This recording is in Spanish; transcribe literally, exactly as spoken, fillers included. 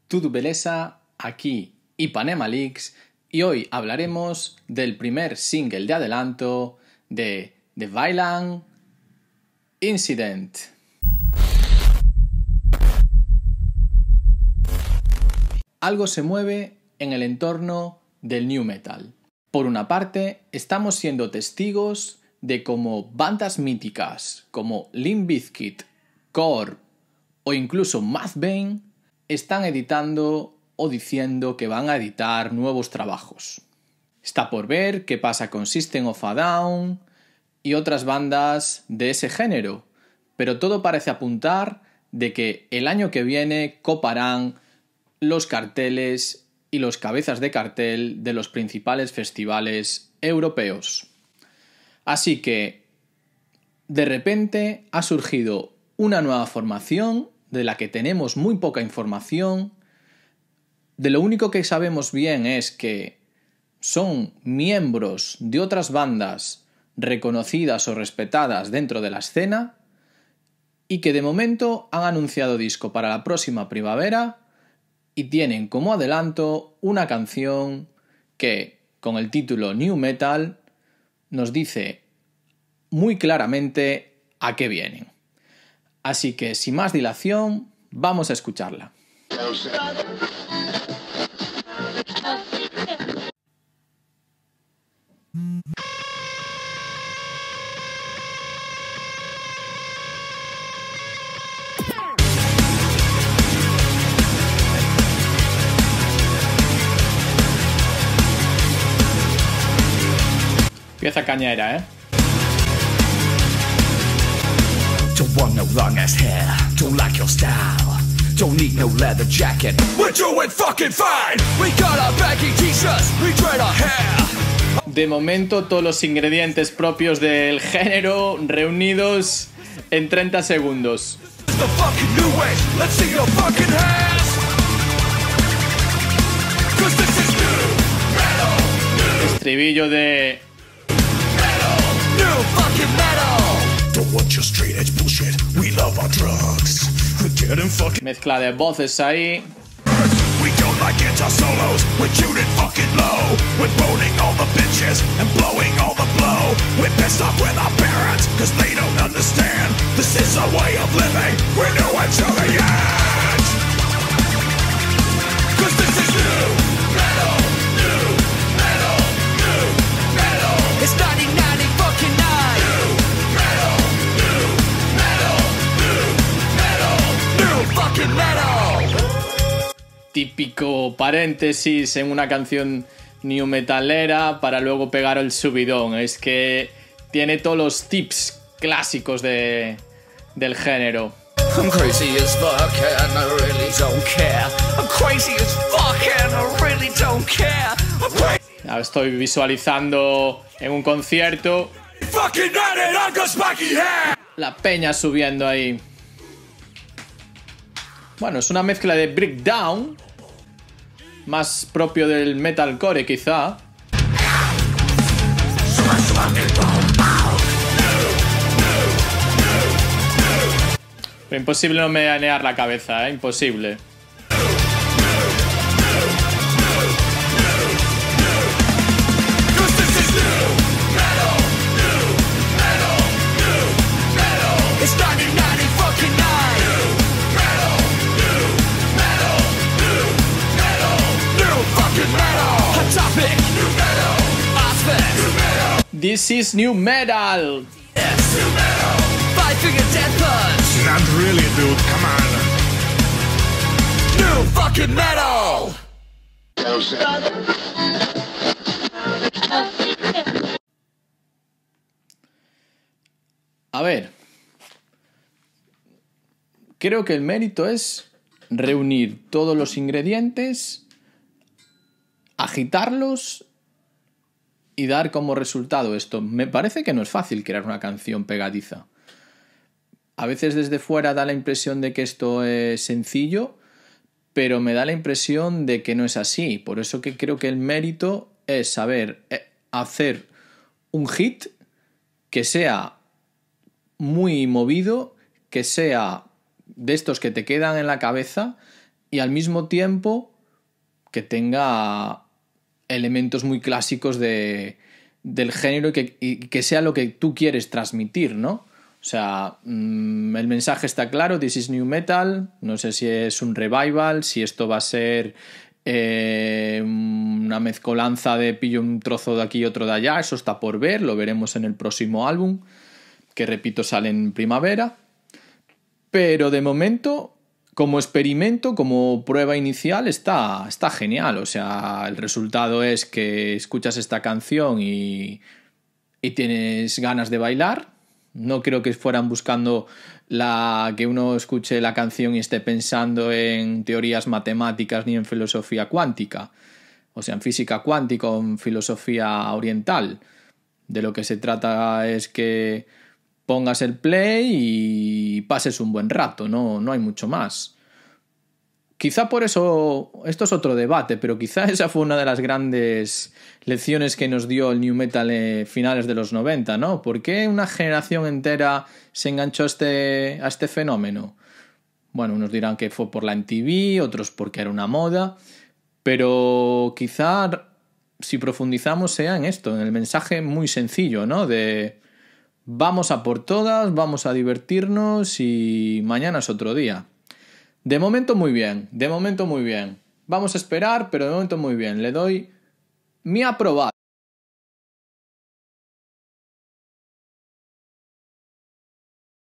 Tudo Beleza, aquí Ipanema Leaks, y hoy hablaremos del primer single de adelanto de The Violent Incident. Algo se mueve en el entorno del nu metal. Por una parte, estamos siendo testigos de cómo bandas míticas como Limp Bizkit, Korn o incluso Mudvayne están editando o diciendo que van a editar nuevos trabajos. Está por ver qué pasa con System of a Down y otras bandas de ese género, pero todo parece apuntar de que el año que viene coparán los carteles y los cabezas de cartel de los principales festivales europeos. Así que, de repente, ha surgido una nueva formación de la que tenemos muy poca información. De lo único que sabemos bien es que son miembros de otras bandas reconocidas o respetadas dentro de la escena y que de momento han anunciado disco para la próxima primavera y tienen como adelanto una canción que, con el título Nu Metal, nos dice muy claramente a qué vienen. Así que, sin más dilación, vamos a escucharla. Pieza cañera, ¿eh? Don't want no long ass hair, don't like your style. Don't need no leather jacket, we're doing fucking fine. We got our baggy t-shirts, we dread our hair. De momento, todos los ingredientes propios del género reunidos en treinta segundos. It's the fucking new age, let's see your fucking hands. 'Cause this is new metal, new Estribillo de... metal, new fucking metal. Don't want your straight edge bullshit, we love our drugs. We're getting fucking mezcla de voces ahí. we don't like guitar solos, we're tuning fucking low. We're boning all the bitches and blowing all the blow. We're pissed off with our parents, cause they don't understand. This is our way of living, we're new until the end. Cause this is new metal, new metal, new metal. It's nineteen ninety fucking nine. New metal, new metal, new metal, new fucking metal. Típico paréntesis en una canción new metalera para luego pegar el subidón. Es que tiene todos los tips clásicos de, del género. I'm crazy as fuck and I really don't care. I'm crazy as fuck and I really don't care. I'm crazy. Ya estoy visualizando en un concierto Fucking at it, I've got spiky hair. la peña subiendo ahí. Bueno, es una mezcla de breakdown, más propio del metalcore quizá. Pero imposible no menear la cabeza, ¿eh? Imposible. Cause this is new metal, new metal, new metal. It's nineteen ninety fucking nine. New metal, new metal, new metal, new fucking metal. Hot topic, new metal. Ospec, new metal. This is new metal. Yes, new metal. Five finger death punch. Not really, dude. Come on. New fucking metal. A ver, creo que el mérito es reunir todos los ingredientes, agitarlos y dar como resultado esto. Me parece que no es fácil crear una canción pegadiza. A veces desde fuera da la impresión de que esto es sencillo, pero me da la impresión de que no es así. Por eso que creo que el mérito es saber hacer un hit que sea muy movido, que sea de estos que te quedan en la cabeza y al mismo tiempo que tenga elementos muy clásicos de, del género y que, y que sea lo que tú quieres transmitir, ¿no? O sea, mmm, el mensaje está claro, this is new metal, no sé si es un revival, si esto va a ser eh, una mezcolanza de pillo un trozo de aquí y otro de allá, eso está por ver, lo veremos en el próximo álbum, que repito sale en primavera, pero de momento, como experimento, como prueba inicial, está, está genial. O sea, el resultado es que escuchas esta canción y, y tienes ganas de bailar. No creo que fueran buscando la, que uno escuche la canción y esté pensando en teorías matemáticas ni en filosofía cuántica. O sea, en física cuántica o en filosofía oriental. De lo que se trata es que pongas el play y pases un buen rato, no, no hay mucho más. Quizá por eso, esto es otro debate, pero quizá esa fue una de las grandes lecciones que nos dio el new metal en finales de los noventa, ¿no? ¿Por qué una generación entera se enganchó a este, a este fenómeno? Bueno, unos dirán que fue por la M T V, otros porque era una moda, pero quizá si profundizamos sea en esto, en el mensaje muy sencillo, ¿no? De vamos a por todas, vamos a divertirnos y mañana es otro día. De momento muy bien, de momento muy bien. Vamos a esperar, pero de momento muy bien. Le doy mi aprobado.